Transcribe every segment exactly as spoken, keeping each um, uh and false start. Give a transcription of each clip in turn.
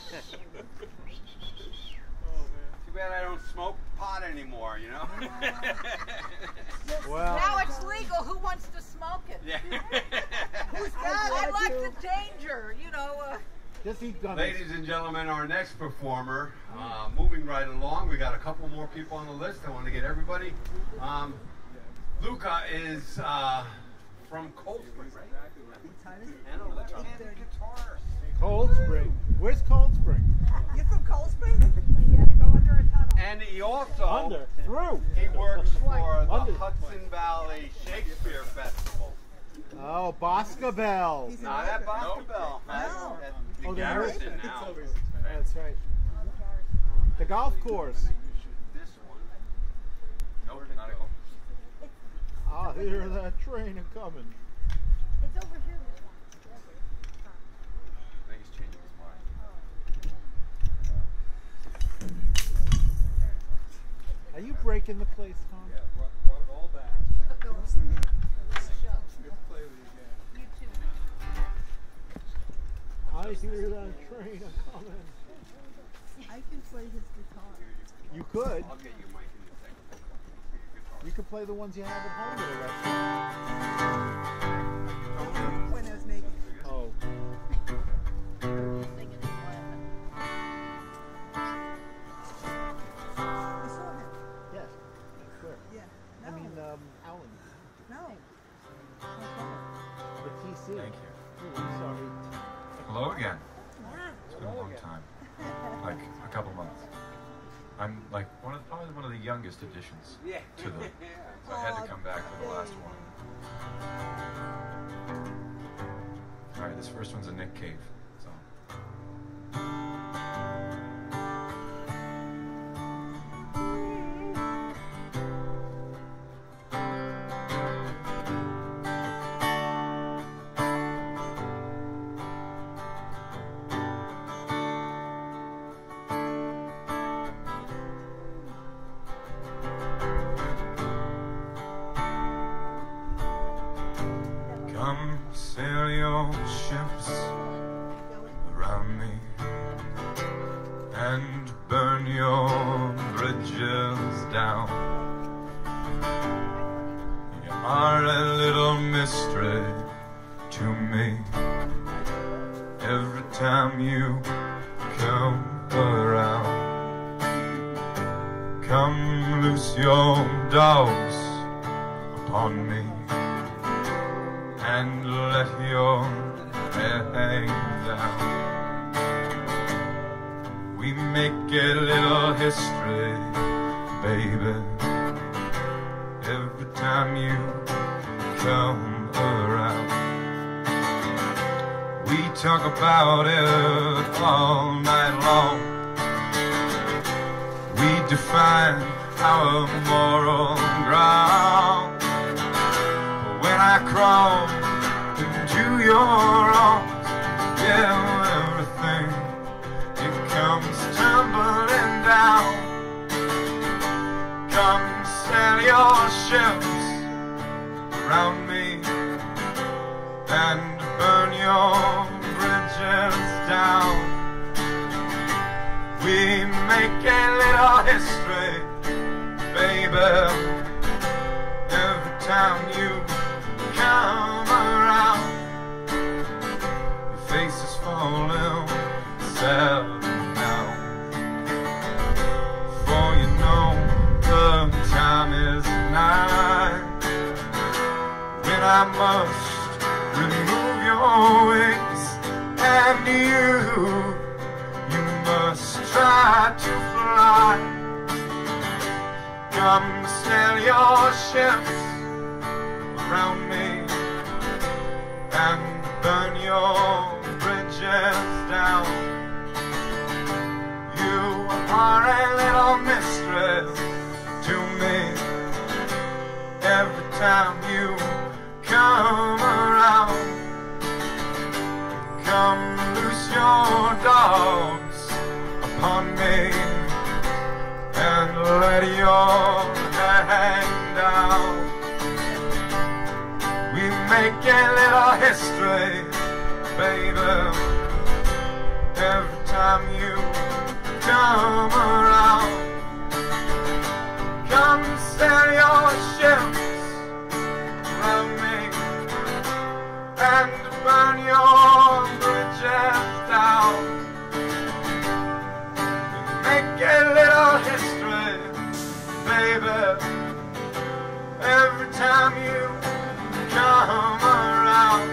Too bad I don't smoke pot anymore, you know? Well, now it's legal. Who wants to smoke it? Yeah. I like the danger, you know. Uh, just eat gummies. Ladies and gentlemen, our next performer, uh, moving right along. We got a couple more people on the list. I want to get everybody. Um, Luca is uh, from Cold Spring, right? And a left-handed guitarist. Cold Spring. Where's Cold Spring? You're from Cold Spring? You had to go under a tunnel. And he also Under. Through. he works for the Under. Hudson Valley Shakespeare Festival. Oh, Boscobel. He's Not at Boscobel. No. At, Oh, at the the Garrison now. That's right. The golf course. This one. Nope, not at all. I hear that train a coming. It's over here. I think he's changing his mind. Are you breaking the place, Tom? Yeah, brought, brought it all back. Good to play with you again. you too. I hear that train a coming. I can play his guitar. You could. I'll get you mic in a second. You could play the ones you have at home that are When I was making it. Oh. You saw him? Yes. Where? Yeah. No. I mean, um, Alan. no. The T C. Thank you. Oh, I'm sorry. Hello again. It's been a long time. Like a couple months. I'm like one of probably one of the youngest additions Yeah. to them. So I had to come back for the last one. Alright, this first one's a Nick Cave song. Come sail your ships around me and burn your bridges down. You are a little mystery to me. Every time you come around, come loose your dogs upon me and let your hair hang down. We make a little history, baby, every time you come around. We talk about it all night long. We define our moral ground. When I crawl into your arms, yeah, everything, it comes tumbling down. Come sail your ships around me and burn your bridges down. We make a little history, baby, every time you come around. Your face is falling sad now, for you know the time is nigh when I must remove your wings, and you, you must try to fly. Come sail your ships around me and burn your bridges down. You are a little mistress to me every time you come around. Come loose your dogs upon me and let your hair hang down. We make a little history, baby, every time time you come around. Come sail your ships around me and burn your bridges down. Make a little history, baby, every time you come around.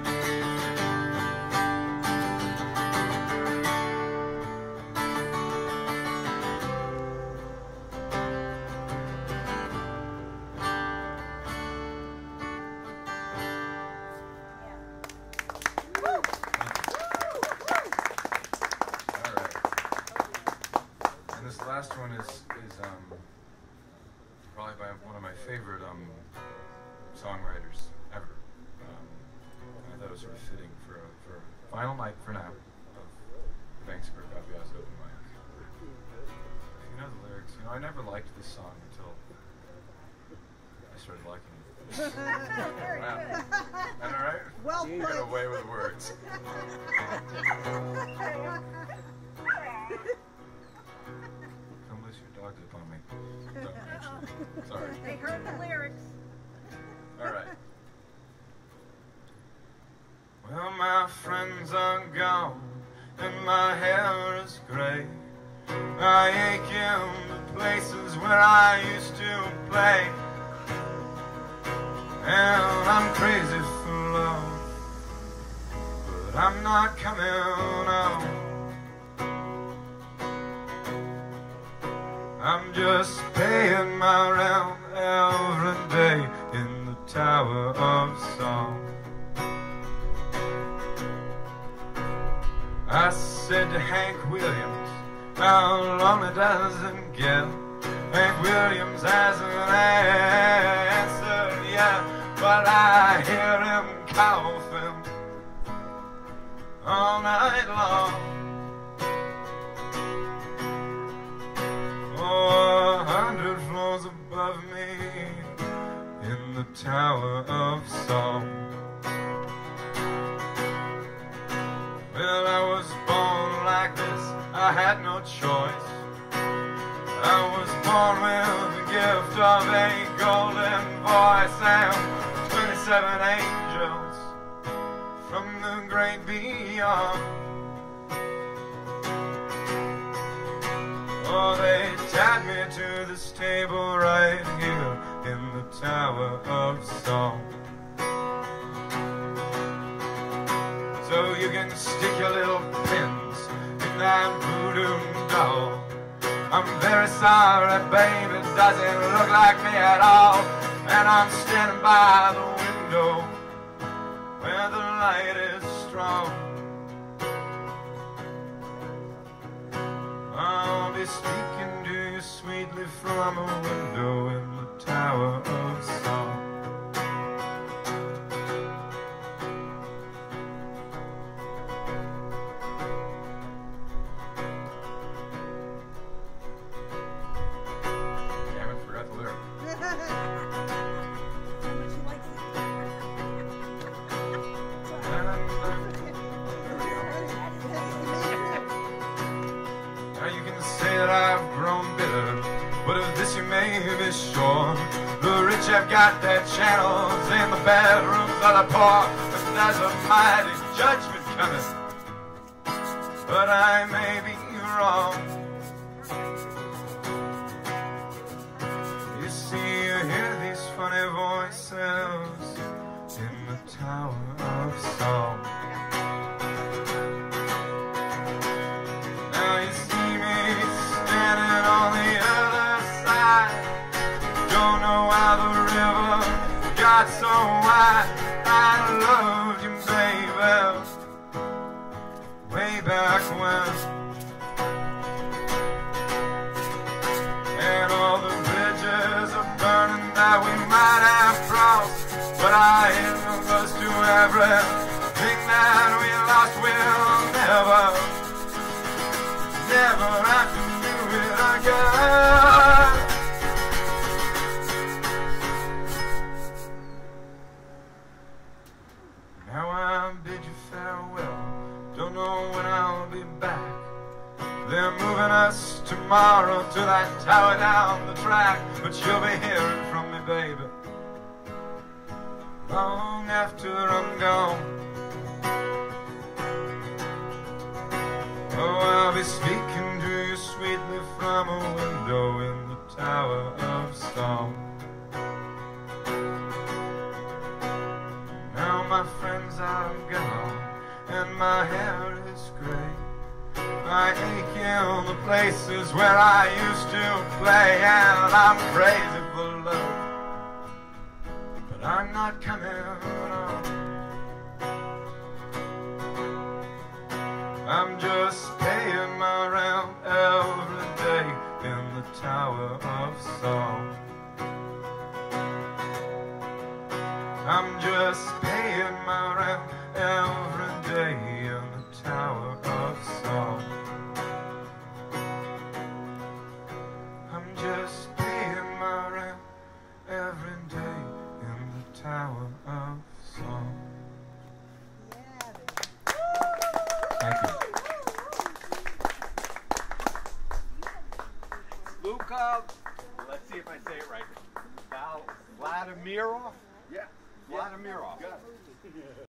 This last one is is um, probably by one of my favorite um, songwriters ever. Um, I thought it was sort of fitting for a, for a final night for now of Vancouver Coffee House Open Mic. If you know the lyrics, you know I never liked this song until I started liking it. Wow. Am I right? Well You put. got away with words. Don't lose your dogs upon me. No, actually. Sorry. They heard the lyrics. All right. Well, my friends are gone and my hair is gray. I ache in the places where I used to play. And I'm crazy for love, but I'm not coming out. I'm just paying my rent every day in the Tower of Song. I said to Hank Williams, how lonely does it get? Hank Williams hasn't answered yet, but I hear him coughing all night long. Oh, a hundred floors above me in the Tower of Song. Well, I was born like this, I had no choice. I was born with the gift of a golden voice and twenty-seven angels from the great beyond. Oh, they tied me to this table right here in the Tower of Song. So you can stick your little pins in that voodoo doll. I'm very sorry, baby, it doesn't look like me at all. And I'm standing by the window where the light is strong. I'll be speaking to you sweetly from a window in the Tower of Song. Damn it, forgot the lyric. Now you can say that I've grown bitter, but of this you may be sure. The rich have got their channels in the bedrooms of the poor, and there's a mighty judgment coming, but I may be wrong. You see, you hear these funny voices in the Tower of Song. Now you see me standing on the other side. Don't know how the river got so wide. I loved you, baby, way back when. And all the bridges are burning that we might have crossed, but I am close to everything that we lost. We'll never, never have to do it again. Now I bid you farewell. Don't know when I'll be back. They're moving us tomorrow to that tower down the track, but you'll be hearing from me, baby, long after I'm gone. Oh, I'll be speaking to you sweetly from a window in the Tower of Song. Now my friends are gone and my hair is gray. I ache in the places where I used to play, and I'm crazy for love, but I'm not coming on. I'm just paying my rent every day in the Tower of Song. I'm just paying my rent every day in the Tower of Song. I'm just paying my rent every day in the Tower of Song. Thank you. Luka, let's see if I say it right. Val Vladimirov? Yeah. Vladimirov.